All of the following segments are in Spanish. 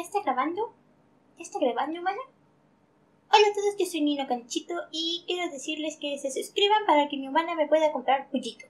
¿Está grabando? ¿Está grabando, mana? Hola a todos, yo soy Nino Canchito y quiero decirles que se suscriban para que mi humana me pueda comprar pollito.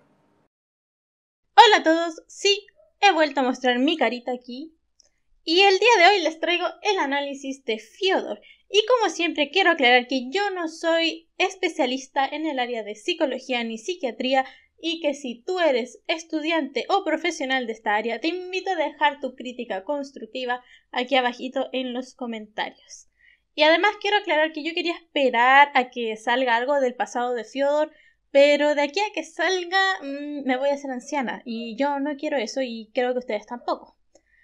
Hola a todos, sí, he vuelto a mostrar mi carita aquí y el día de hoy les traigo el análisis de Fyodor. Y como siempre quiero aclarar que yo no soy especialista en el área de psicología ni psiquiatría y que si tú eres estudiante o profesional de esta área te invito a dejar tu crítica constructiva aquí abajito en los comentarios. Y además quiero aclarar que yo quería esperar a que salga algo del pasado de Fyodor, pero de aquí a que salga me voy a hacer anciana y yo no quiero eso y creo que ustedes tampoco.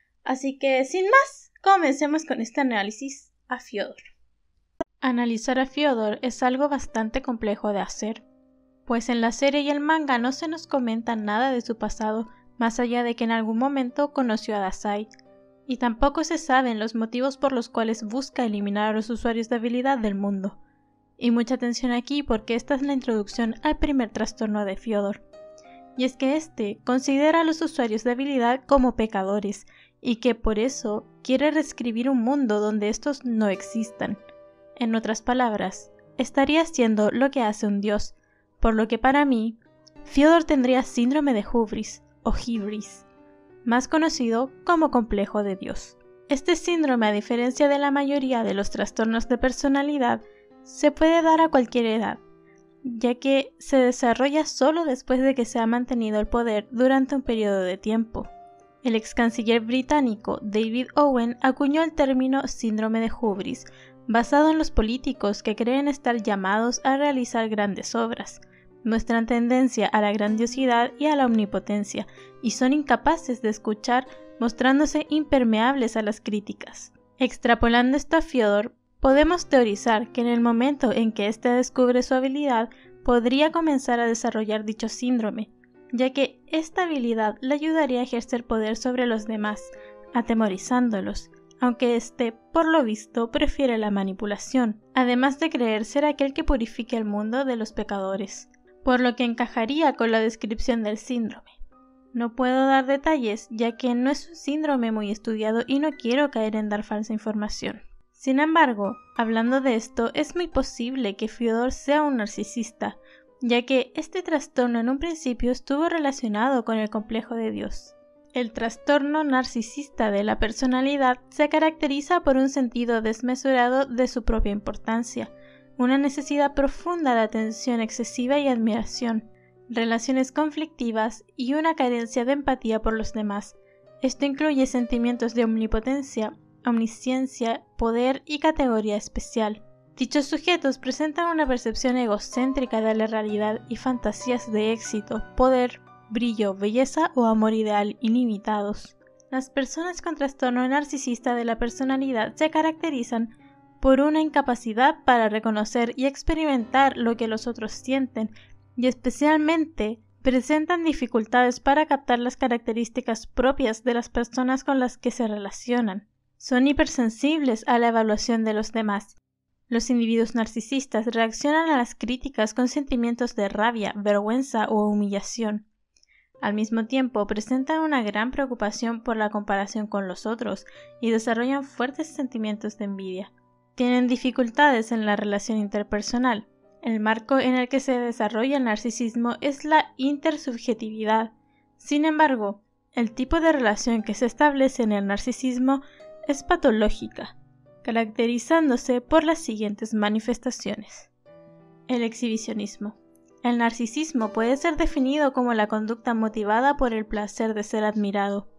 Así que sin más, comencemos con este análisis a Fyodor. Analizar a Fyodor es algo bastante complejo de hacer, pues en la serie y el manga no se nos comenta nada de su pasado más allá de que en algún momento conoció a Dazai, y tampoco se saben los motivos por los cuales busca eliminar a los usuarios de habilidad del mundo. Y mucha atención aquí porque esta es la introducción al primer trastorno de Fyodor. Y es que este considera a los usuarios de habilidad como pecadores y que por eso quiere reescribir un mundo donde estos no existan. En otras palabras, estaría haciendo lo que hace un dios, por lo que para mí, Fyodor tendría síndrome de hubris o hibris, más conocido como complejo de dios. Este síndrome, a diferencia de la mayoría de los trastornos de personalidad, se puede dar a cualquier edad, ya que se desarrolla solo después de que se ha mantenido el poder durante un periodo de tiempo. El ex canciller británico David Owen acuñó el término síndrome de hubris, basado en los políticos que creen estar llamados a realizar grandes obras, muestran tendencia a la grandiosidad y a la omnipotencia, y son incapaces de escuchar, mostrándose impermeables a las críticas. Extrapolando esto a Fyodor, podemos teorizar que en el momento en que éste descubre su habilidad, podría comenzar a desarrollar dicho síndrome, ya que esta habilidad le ayudaría a ejercer poder sobre los demás, atemorizándolos, aunque éste, por lo visto, prefiere la manipulación, además de creer ser aquel que purifique el mundo de los pecadores, por lo que encajaría con la descripción del síndrome. No puedo dar detalles, ya que no es un síndrome muy estudiado y no quiero caer en dar falsa información. Sin embargo, hablando de esto, es muy posible que Fyodor sea un narcisista, ya que este trastorno en un principio estuvo relacionado con el complejo de Dios. El trastorno narcisista de la personalidad se caracteriza por un sentido desmesurado de su propia importancia, una necesidad profunda de atención excesiva y admiración, relaciones conflictivas y una carencia de empatía por los demás. Esto incluye sentimientos de omnipotencia, omnisciencia, poder y categoría especial. Dichos sujetos presentan una percepción egocéntrica de la realidad y fantasías de éxito, poder, brillo, belleza o amor ideal ilimitados. Las personas con trastorno narcisista de la personalidad se caracterizan por una incapacidad para reconocer y experimentar lo que los otros sienten, y especialmente presentan dificultades para captar las características propias de las personas con las que se relacionan. Son hipersensibles a la evaluación de los demás. Los individuos narcisistas reaccionan a las críticas con sentimientos de rabia, vergüenza o humillación. Al mismo tiempo, presentan una gran preocupación por la comparación con los otros y desarrollan fuertes sentimientos de envidia. Tienen dificultades en la relación interpersonal. El marco en el que se desarrolla el narcisismo es la intersubjetividad. Sin embargo, el tipo de relación que se establece en el narcisismo es patológica, caracterizándose por las siguientes manifestaciones. El exhibicionismo. El narcisismo puede ser definido como la conducta motivada por el placer de ser admirado.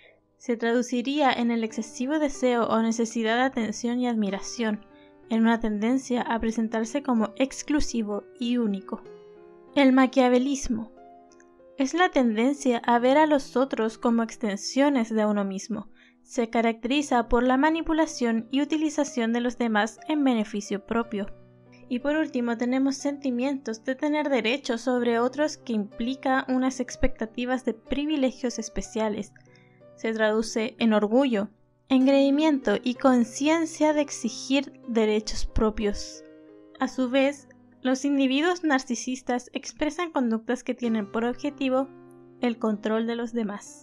Se traduciría en el excesivo deseo o necesidad de atención y admiración, en una tendencia a presentarse como exclusivo y único. El maquiavelismo. Es la tendencia a ver a los otros como extensiones de uno mismo. Se caracteriza por la manipulación y utilización de los demás en beneficio propio. Y por último tenemos sentimientos de tener derechos sobre otros que implica unas expectativas de privilegios especiales. Se traduce en orgullo, engreimiento y conciencia de exigir derechos propios. A su vez, los individuos narcisistas expresan conductas que tienen por objetivo el control de los demás.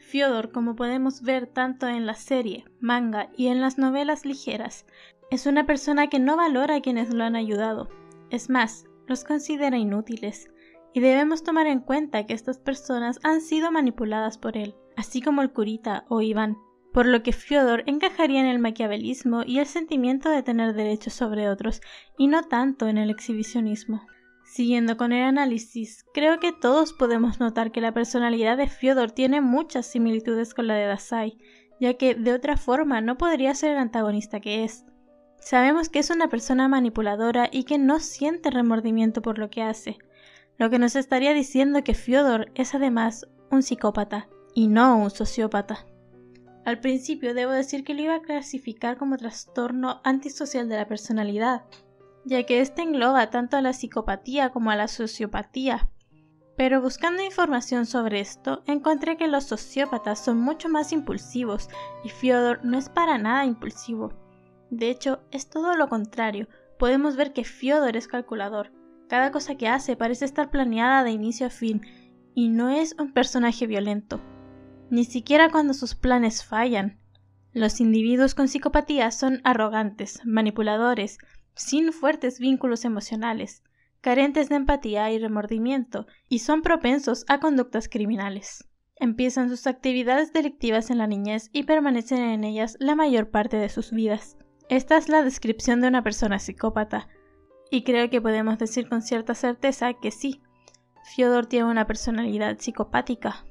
Fyodor, como podemos ver tanto en la serie, manga y en las novelas ligeras, es una persona que no valora a quienes lo han ayudado. Es más, los considera inútiles, y debemos tomar en cuenta que estas personas han sido manipuladas por él, así como el curita o Iván, por lo que Fyodor encajaría en el maquiavelismo y el sentimiento de tener derechos sobre otros, y no tanto en el exhibicionismo. Siguiendo con el análisis, creo que todos podemos notar que la personalidad de Fyodor tiene muchas similitudes con la de Dasai, ya que de otra forma no podría ser el antagonista que es. Sabemos que es una persona manipuladora y que no siente remordimiento por lo que hace, lo que nos estaría diciendo que Fyodor es además un psicópata y no un sociópata. Al principio debo decir que lo iba a clasificar como trastorno antisocial de la personalidad, ya que este engloba tanto a la psicopatía como a la sociopatía. Pero buscando información sobre esto, encontré que los sociópatas son mucho más impulsivos y Fyodor no es para nada impulsivo. De hecho, es todo lo contrario. Podemos ver que Fyodor es calculador. Cada cosa que hace parece estar planeada de inicio a fin, y no es un personaje violento. Ni siquiera cuando sus planes fallan. Los individuos con psicopatía son arrogantes, manipuladores, sin fuertes vínculos emocionales, carentes de empatía y remordimiento, y son propensos a conductas criminales. Empiezan sus actividades delictivas en la niñez y permanecen en ellas la mayor parte de sus vidas. Esta es la descripción de una persona psicópata, y creo que podemos decir con cierta certeza que sí, Fyodor tiene una personalidad psicopática.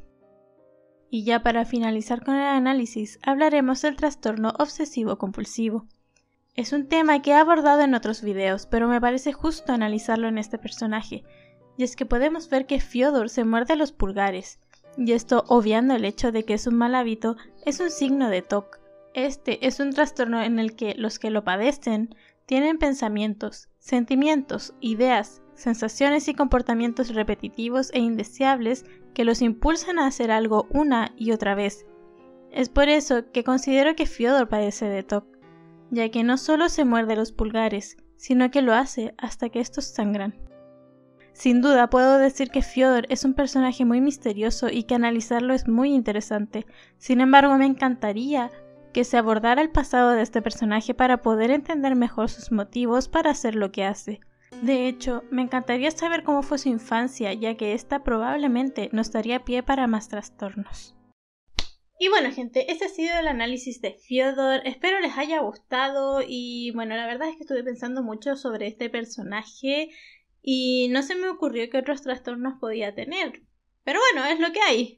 Y ya para finalizar con el análisis, hablaremos del trastorno obsesivo-compulsivo. Es un tema que he abordado en otros videos, pero me parece justo analizarlo en este personaje, y es que podemos ver que Fyodor se muerde los pulgares, y esto obviando el hecho de que es un mal hábito, es un signo de TOC. Este es un trastorno en el que los que lo padecen tienen pensamientos, sentimientos, ideas, sensaciones y comportamientos repetitivos e indeseables que los impulsan a hacer algo una y otra vez. Es por eso que considero que Fyodor padece de TOC, ya que no solo se muerde los pulgares, sino que lo hace hasta que estos sangran. Sin duda puedo decir que Fyodor es un personaje muy misterioso y que analizarlo es muy interesante. Sin embargo, me encantaría que se abordara el pasado de este personaje para poder entender mejor sus motivos para hacer lo que hace. De hecho, me encantaría saber cómo fue su infancia, ya que esta probablemente nos daría pie para más trastornos. Y bueno, gente, ese ha sido el análisis de Fyodor. Espero les haya gustado y bueno, la verdad es que estuve pensando mucho sobre este personaje y no se me ocurrió qué otros trastornos podía tener. Pero bueno, es lo que hay.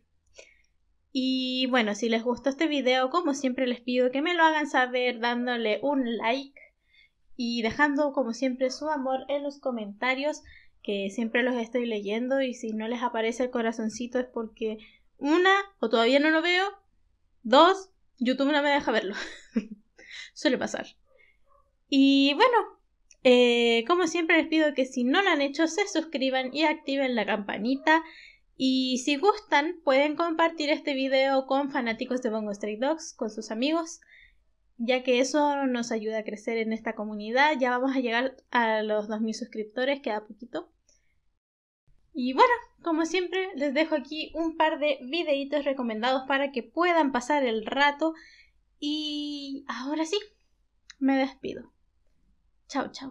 Y bueno, si les gustó este video, como siempre les pido que me lo hagan saber dándole un like y dejando como siempre su amor en los comentarios, que siempre los estoy leyendo, y si no les aparece el corazoncito es porque una, o todavía no lo veo, dos, YouTube no me deja verlo. Suele pasar. Y bueno, como siempre les pido que si no lo han hecho se suscriban y activen la campanita. Y si gustan, pueden compartir este video con fanáticos de Bungo Stray Dogs, con sus amigos, ya que eso nos ayuda a crecer en esta comunidad. Ya vamos a llegar a los 2000 suscriptores, queda poquito. Y bueno, como siempre, les dejo aquí un par de videitos recomendados para que puedan pasar el rato. Y ahora sí, me despido. Chao, chao.